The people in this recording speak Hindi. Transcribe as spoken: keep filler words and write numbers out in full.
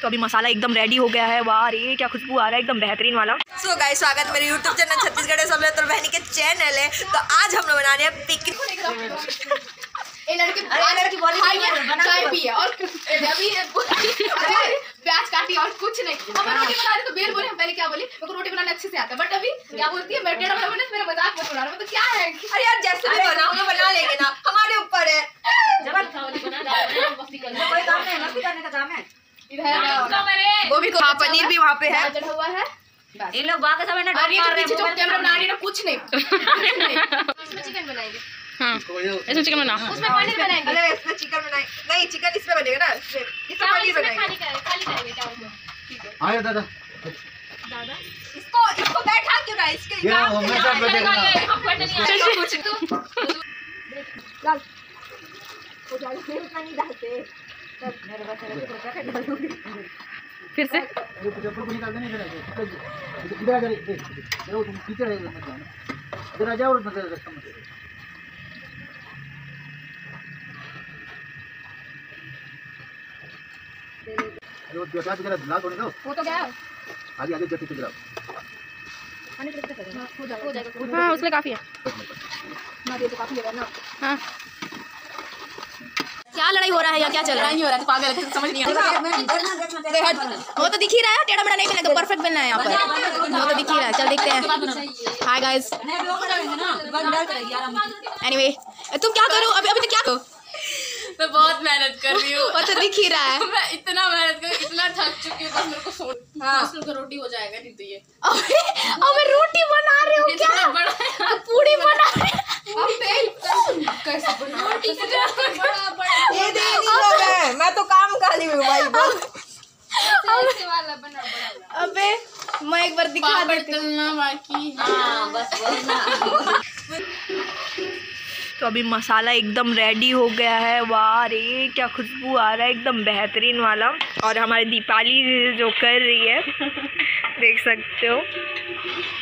तो अभी मसाला एकदम रेडी हो गया है। वाह रे क्या खुशबू आ रहा है, एकदम बेहतरीन वाला। सो so गाइस, स्वागत है मेरे यूट्यूब चैनल छत्तीसगढ़ सब तो बहनी के चैनल है। तो आज हम लोग बना रहे हैं पिकनिक। चाय पिए और अभी प्याज काटी और कुछ नहीं। हम रोटी बना रहे तो बेल बोले, हम पहले क्या बोले, मेरे को रोटी बनाना अच्छे से आता है, बट अभी क्या बोलती है मैं टेढ़ा बना बना मेरा मजाक मत उड़ा रहा। तो क्या है, अरे यार जैसे भी बनाओ ना बना लेंगे ना, हमारे ऊपर है। कोई काम नहीं, मस्ती करने का काम है। इधर वो भी हाँ, पनीर भी वहाँ पे है चढ़ा हुआ है। ये लोग बाकी सब है ना, और ये तो पीछे जो कैमरा बना रही है ना, कुछ नहीं इसमें चिकन बनाएंगे। हाँ, इसमें चिकन बना, उसमें पनीर बनाएंगे। अरे इसमें चिकन बनाएंगे नहीं, चिकन इसमें बनेगा ना, इसमें इसमें पनीर बनाएंगे। खाली करेंगे क्या उसमें? ठीक है आया दादा दादा इसको इसको बैठा क्यों ना, इसके क्या काम हमें क्या सब है? बैठेगा हम बैठ नहीं आए कुछ तो चल वो जाने से उतना नहीं डालते। तब मेरे बच्चे को क्या कर डालूंगी फिर से ये चप्पल को निकाल देना, इधर आ जाओ, इधर आ जाओ, देखो तुम पीछे रहे मत जाओ, इधर आ जाओ और मत रास्ता मत। जो जो क्या जरा लाल होने दो, वो तो क्या है, आगे आगे जल्दी जरा पानी कितना करेगा, हो जाएगा हो जाएगा। हाँ उसमें काफ़ी है। ना ये तो काफी है ना। हाँ क्या लड़ाई हो रहा है या क्या चल रहा है? नहीं हो रहा है, पागल है, समझ नहीं आ रहा। वो तो दिख ही रहा है, टेढ़ा मेढ़ा नहीं बनना, तो परफेक्ट बनना है यहाँ पर। वो तो दिख ही रहा है, चल देखते हैं। हाय गाइस, एनीवे तुम क्या करो अभी, अभी तो क्या करो? मैं बहुत मेहनत कर रही हूँ। वो तो दिख ही रहा है। मैं इतना मेहनत कर इतना थक चुकी हूँ, बस मेरे को सो हाँ। बस का रोटी हो जाएगा, नहीं तो ये अबे अबे रोटी बना रहे हो क्या? इतना बड़ा है। पूरी बना रहे हो? कैसे बना रोटी कितना बड़ा बड़ा ये दे नहीं रहा मैं मैं तो काम खाली हूँ भाई। बोल ऐसे वाला बना बड़ा। अबे मैं एक बार दिखा पापड़ देती हूँ। तलना बाकी। हाँ बस तो अभी मसाला एकदम रेडी हो गया है। वाह रे क्या खुशबू आ रहा है, एकदम बेहतरीन वाला। और हमारी दीपाली जो कर रही है देख सकते हो।